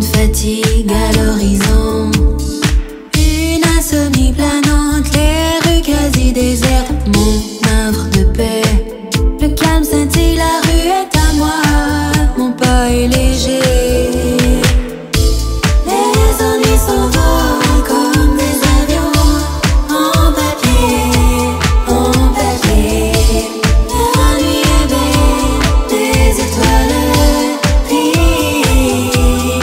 fatigue à l'horizon, une insomnie planante, les rues quasi désertes, mon havre de paix. Le calme scintille, la rue est à moi, mon pas est léger. Les ennuis s'envolent comme des avions en papier, en papier. La nuit est belle, des étoiles brillent,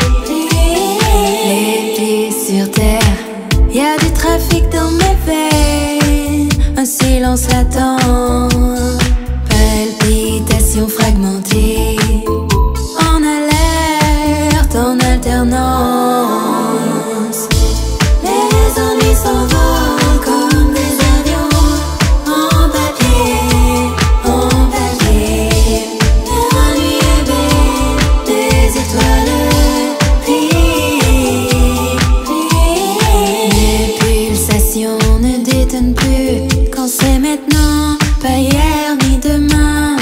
les pieds sur terre. Y a du trafic dans mes veines, un silence latent, palpitations fragmentées, en alerte, en alternance. Les ennuis s'envolent comme des avions en papier, en papier. La nuit est belle, des étoiles brillent, mes pulsations ne détonnent plus quand c'est maintenant, pas hier ni demain.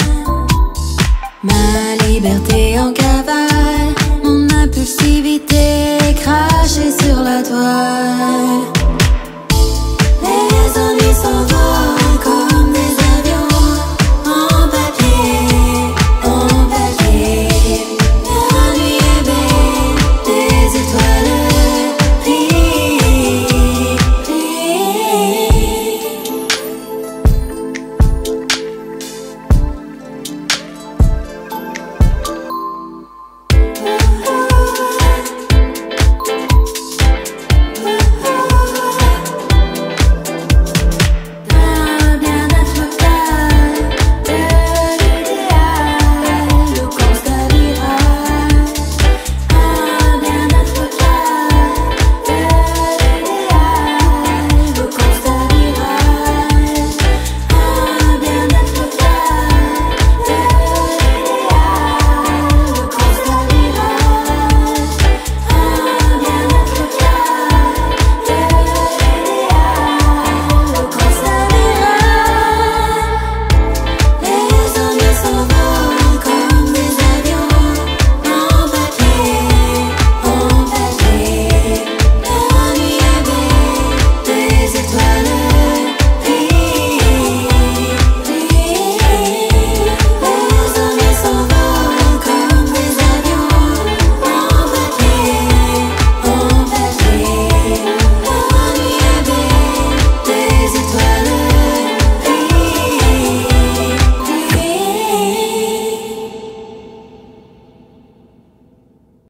Ma liberté en cavale, mon impulsivité crachée sur la toile.